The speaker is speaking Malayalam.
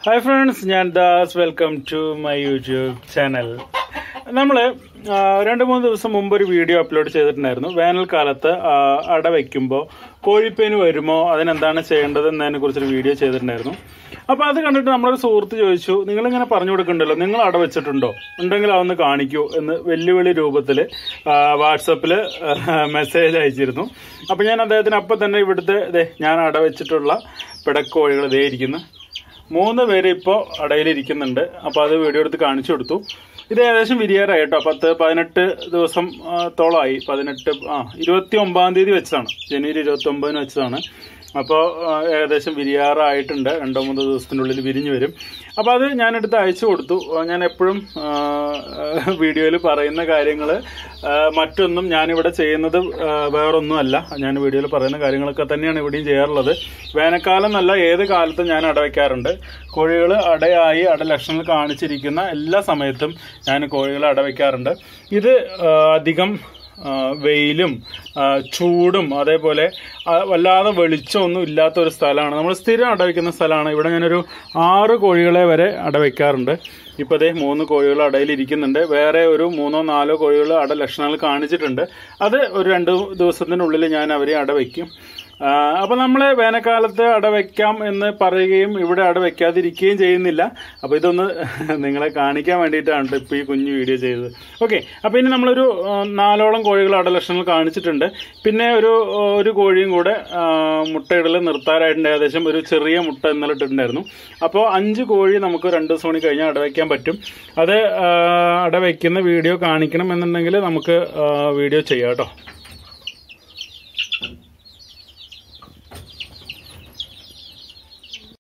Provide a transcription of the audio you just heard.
Hi friends, ഞാൻ Das. Welcome to my YouTube channel. നമ്മൾ 2-3 ദിവസം മുമ്പ് ഒരു വീഡിയോ അപ്ലോഡ് ചെയ്തിട്ടുണ്ടായിരുന്നു. വേനൽക്കാലത്ത് അട വയ്ക്കുമ്പോൾ കോഴിപ്പേന് വരുമോ, അതിനെന്താണ് ചെയ്യേണ്ടത് എന്നതിനെ കുറിച്ചൊരു വീഡിയോ ചെയ്തിട്ടുണ്ടായിരുന്നു. അപ്പോൾ അത് കണ്ടിട്ട് നമ്മളൊരു സുഹൃത്ത് ചോദിച്ചു, നിങ്ങളിങ്ങനെ പറഞ്ഞു കൊടുക്കണ്ടല്ലോ, നിങ്ങൾ അട വെച്ചിട്ടുണ്ടോ, ഉണ്ടെങ്കിൽ അതൊന്ന് കാണിക്കൂ എന്ന് വെല്ലുവിളി രൂപത്തിൽ വാട്സപ്പിൽ മെസ്സേജ് അയച്ചിരുന്നു. അപ്പോൾ ഞാൻ അദ്ദേഹത്തിന് അപ്പം തന്നെ ഇവിടുത്തെ ഞാൻ അട വെച്ചിട്ടുള്ള പിടക്കോഴികൾ ഇതേ ഇരിക്കുന്നു. 3 പേര് ഇപ്പോൾ അടയിലിരിക്കുന്നുണ്ട്. അപ്പോൾ അത് വീഡിയോ എടുത്ത് കാണിച്ചു കൊടുത്തു. ഇത് ഏകദേശം വിരിയാറായി കേട്ടോ. 10-18 ദിവസത്തോളമായി. 29-ാം തീയതി വെച്ചതാണ്, ജനുവരി 29-ന് വെച്ചതാണ്. അപ്പോൾ ഏകദേശം വിരിയാറായിട്ടുണ്ട്. 2-3 ദിവസത്തിനുള്ളിൽ വിരിഞ്ഞു വരും. അപ്പോൾ അത് ഞാനെടുത്ത് അയച്ചു കൊടുത്തു. ഞാൻ എപ്പോഴും വീഡിയോയിൽ പറയുന്ന കാര്യങ്ങൾ മറ്റൊന്നും ഞാനിവിടെ ചെയ്യുന്നത് വേറൊന്നുമല്ല. ഞാൻ വീഡിയോയിൽ പറയുന്ന കാര്യങ്ങളൊക്കെ തന്നെയാണ് ഇവിടെയും ചെയ്യാറുള്ളത്. വേനൽക്കാലം എന്നല്ല, ഏത് കാലത്തും ഞാൻ അട വയ്ക്കാറുണ്ട്. കോഴികൾ അടയായി അടലക്ഷണങ്ങൾ കാണിച്ചിരിക്കുന്ന എല്ലാ സമയത്തും ഞാൻ കോഴികളെ അട വയ്ക്കാറുണ്ട്. ഇത് അധികം വെയിലും ചൂടും അതേപോലെ വല്ലാതെ വെളിച്ചമൊന്നും ഇല്ലാത്ത ഒരു സ്ഥലമാണ്. നമ്മൾ സ്ഥിരം അടവയ്ക്കുന്ന സ്ഥലമാണ്. ഇവിടെ ഞാനൊരു 6 കോഴികളെ വരെ അടവയ്ക്കാറുണ്ട്. ഇപ്പോൾ അതേ 3 കോഴികൾ അടയിലിരിക്കുന്നുണ്ട്. വേറെ ഒരു 3-4 കോഴികൾ അട ലക്ഷണങ്ങൾ കാണിച്ചിട്ടുണ്ട്. അത് ഒരു 2 ദിവസത്തിനുള്ളിൽ ഞാൻ അവരെ അടവയ്ക്കും. അപ്പോൾ നമ്മൾ വേനൽക്കാലത്ത് അടവയ്ക്കാം എന്ന് പറയുകയും ഇവിടെ അടവയ്ക്കാതിരിക്കുകയും ചെയ്യുന്നില്ല. അപ്പോൾ ഇതൊന്ന് നിങ്ങളെ കാണിക്കാൻ വേണ്ടിയിട്ടാണ് ഇപ്പോൾ ഈ കുഞ്ഞു വീഡിയോ ചെയ്തത്. ഓക്കെ, അപ്പോൾ ഇനി നമ്മളൊരു 4ഓളം കോഴികൾ അടലക്ഷണങ്ങൾ കാണിച്ചിട്ടുണ്ട്. പിന്നെ ഒരു കോഴിയും കൂടെ മുട്ടയിടൽ നിർത്താറായിട്ടുണ്ട്. ഏകദേശം ഒരു ചെറിയ മുട്ട ഇന്നലെ ഇട്ടിട്ടുണ്ടായിരുന്നു. അപ്പോൾ 5 കോഴി നമുക്ക് 2 ദിവസം കൂടി കഴിഞ്ഞാൽ അടവയ്ക്കാൻ പറ്റും. അത് അടവയ്ക്കുന്ന വീഡിയോ കാണിക്കണം എന്നുണ്ടെങ്കിൽ നമുക്ക് വീഡിയോ ചെയ്യാം കേട്ടോ.